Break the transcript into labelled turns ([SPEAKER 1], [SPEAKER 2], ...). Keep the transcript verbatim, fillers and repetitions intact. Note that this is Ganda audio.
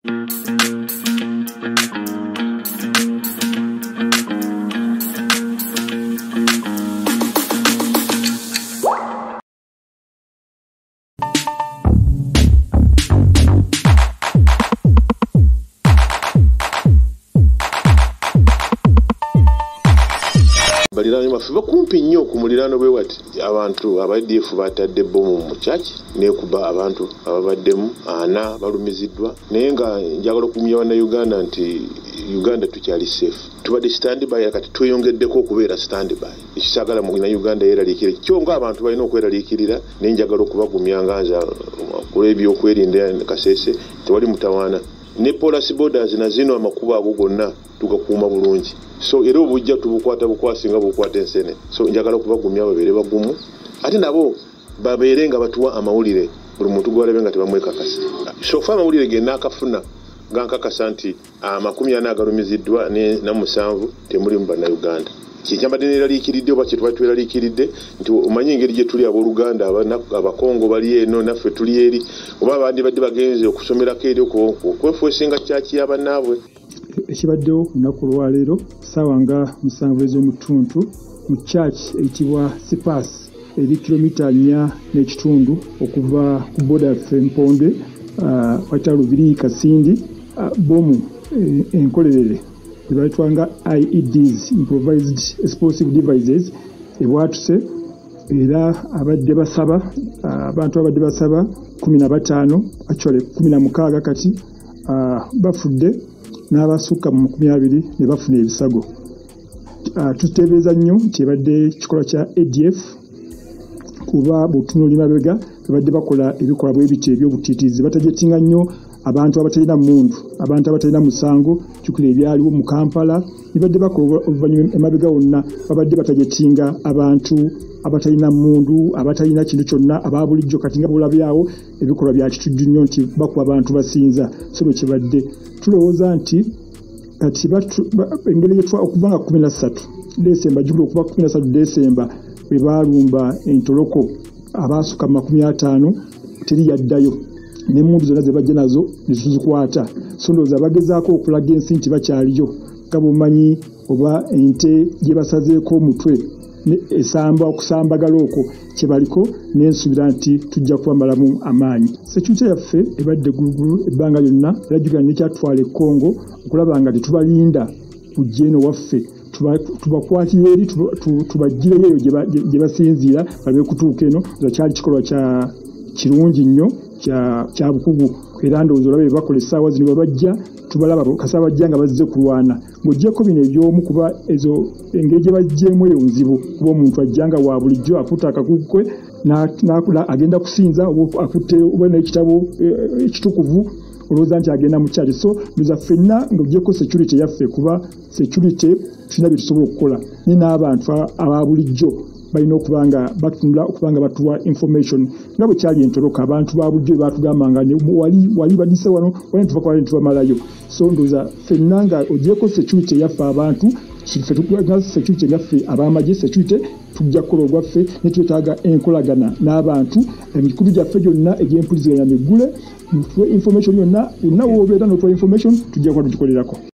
[SPEAKER 1] balirano mafuba kumpi nnyo ku mulirano bwe wati abantu aba A D F batadde bomu mu church nekuba abantu ababaddemu ana balumiziddwa naye nga njagala okumya wana Uganda nti Uganda tukyali safe tubadde standby kati tweyongeddeko okubeera standby ekisagala mu Uganda yeraliikire kyonga abantu balina okweraliikirira naye njagala okubagumya nganza kulebyo okwerinda kasese tewali mutawaana ne police borders na zino amakuba ago gonna tugakuuma bulungi so era obujja tubukwata bukwasinga bukwata ensene so njagala okubagumya babere bagumu ate nabo babeerenga batuwa amawulire buli muntu gwalabe nga tebamwekakasa so fa amawulire genna akafuna gankakasa nti amakumi ana agalumiziddwa na musanvu temuli mu bannayuganda kikyambadde neraliikiridde oba kyetwali tweraliikiridde nti omanyi engeri gye tuli abooluganda abakongo bali eno naffe tuli eri oba abandi badde bagenze okusomerako eri okwefuesinga kyaki yabannaabwe
[SPEAKER 2] ekibaddewo ku lunaku olwaleero ssaawa nga musanvu ez'omutuntu mu church eyitibwa sipas eri kilomita nnya n'ekitundu okuva ku boda yaffe Mponde wayita Lubiri Kasindi bomu enkolerere ebayitwa nga I E Ds improvised explosive devices ebwatuse era abadde basaba abantu abadde basaba kumi na bataano actually kumi na mukaaga kati bafudde n'abasukka mu makumi abiri ne bafuna ebisago tuteebereza nnyo nti ebadde kikolwa kya A D F kuba butunuli mabega badde bakola ebikola bwe biti ebyobutiitiizi batajetinga nnyo abantu abatalina mundu abantu abatalina musango kyukira ebyaliwo mu Kampala nibadde bakola oluvannyuma emabega wonna babadde batajetinga abantu abatalina mundu abatalina kintu kyonna ababulijjo kati nga bulabyawo ebikola bya kitujju nnyo nti bakuba abantu basinza so bwe kibadde tulowooza nti kati engeri yetwa okuva nga kumi na ssatu Desemba jjukira okuva kumi na ssatu Desemba bwe baalumba entoloko abasuka makumi ataano teri yaddayo n'emmundu zonna ze bajja nazo ne tuzikwata so ndowooza bagezaako okulaga ensi nti bakyaliyo nga bw'omanyi oba ente gye basazeeko omutwe esamba okusambagala okwo kye baliko n'ensuubira nti tujja kubamalamu amaanyi sekyuta yaffe ebadde gulugulu ebbanga lyonna era jjukira nekyatwala e Congo okulaba nga tetubalinda kujja eno waffe tubakwatire eri tubagireyo eyo gye basinziira babe kutuuka eno kyali kikolwa kya kirungi nnyo kya bukugu era ndowooza olabe bakola essaawa zino babajja tubalaba kasa bajja nga bazze kulwana ng'oggyeko bino ebyomu kuba ezo engeri gye bajjeemu eyo nzibu kuba omuntu ajja nga wa bulijjo akutte akakugu kwe agenda kusinza akutte oba n'ekitabo ekitukuvu olowooza nti agenda mu kyaki so ndoza ffenna ng'oggyeko security yaffe kuba security tulina bye tusobola okukola ni n'abantu ababulijjo balina okuba nga batunula okuba nga batuwa information nga bwe kyali entoloka abantu babulijjo batugamba nga wali wali badise wano wali tuva ne tubamalayo so ndowooza ffenna nga oggyeko security yaffe abantu ffe tukuga security ngaffe ab'amagye security tujja kukola ogwaffe ne twetaaga enkolagana n'abantu emikubi gyaffe gyonna egy'empuliziganya miggule tuwe information yonna onna w'obeera n'otuwa information tujja kuba tugikolerako.